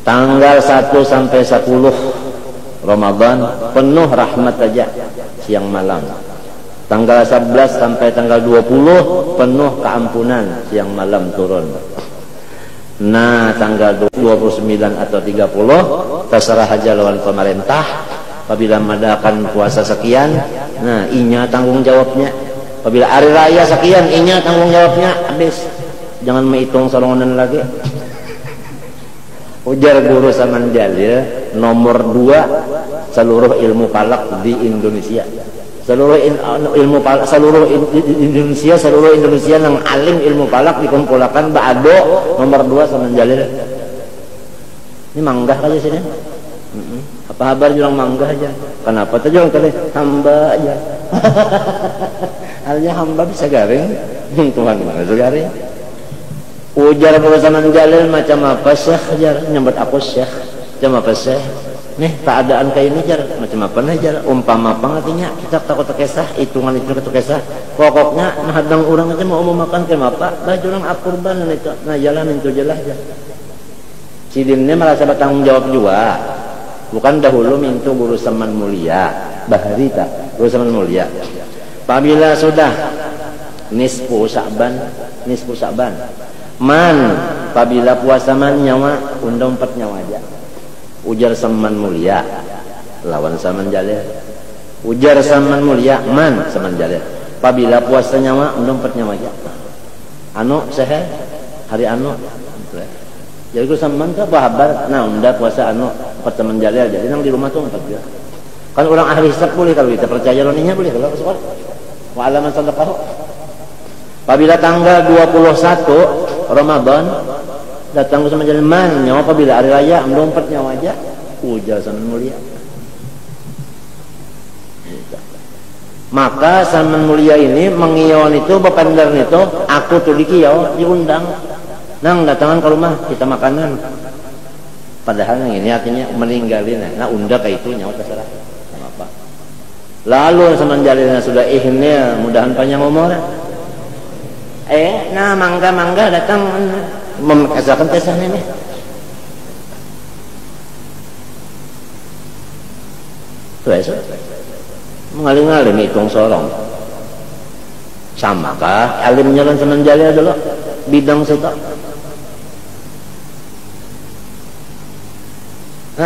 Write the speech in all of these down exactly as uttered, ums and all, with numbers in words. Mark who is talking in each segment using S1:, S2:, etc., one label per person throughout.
S1: Tanggal satu sampai sepuluh Ramadan penuh rahmat aja siang malam. Tanggal sebelas sampai tanggal dua puluh penuh keampunan siang malam turun. Nah, tanggal dua puluh sembilan atau tiga puluh terserah aja lawan pemerintah. Apabila mengadakan puasa sekian, nah inya tanggung jawabnya. Apabila hari raya sekian, inya tanggung jawabnya. Habis. Jangan menghitung solongan lagi. Ujar guru Saman Jalil, nomor dua seluruh ilmu falak di Indonesia. Seluruh in, ilmu falak, seluruh in, Indonesia, seluruh Indonesia yang alim ilmu falak dikumpulkan Ba'ado nomor dua Saman Jalil. Ini manggah kali sini. Mm-mm. Apa kabar julang manggah aja? Kenapa tuh julang kali hamba aja? Halnya hamba bisa garing. Tuhan mana tuh garing? Ujar guru Saman Jalil macam apa Syekh jar nyambut aku Syekh macam apa Syekh nih keadaan kayak ini jar macam apa nih jar umpama apa artinya kita takut terkesah hitungan itu terkesah pokoknya nah hadang orang aja mau mau makan ke apa baju orang akurban itu nah jalan itu jelas aja sidinnya merasa bertanggung jawab juga bukan dahulu mintu guru Saman mulia bahari tak guru Saman mulia apabila sudah nisfu Sa'ban nisfu Sa'ban man apabila puasa man nyawa undang empat nyawa aja ujar Saman mulia lawan Saman Jalil ujar Saman mulia man Saman Jalil apabila puasa nyawa undang empat nyawa aja anu sehat hari anu jadi ku Saman tuh apa kabar nah unda puasa anu empat Saman Jalil jadi nang di rumah tuh empat juga kan orang ahli hisab boleh kalau kita percaya loninya boleh kalau sekolah wa alaman sadaqahu apabila tanggal dua puluh satu Ramadan datang ke Saman Jalil man nyawa apabila hari raya melompat nyawa aja ujar Saman mulia maka Saman mulia ini mengiyon itu bapandar itu aku tuh dikiyo diundang nang datangan ke rumah kita makanan padahal yang ini artinya meninggalin nah unda kayak itu nyawa terserah apa lalu Saman Jalilnya sudah ihnya mudahan panjang umur eh nah mangga-mangga datang memekasakan tesahnya nih tuh esok mengalim-alim hitung sorong sama kah alimnya kan Saman Jalil dulu bidang suka nah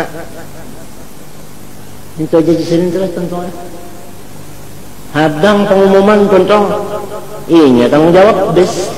S1: itu aja disini terus tentunya hadang pengumuman contoh iya tanggung jawab bis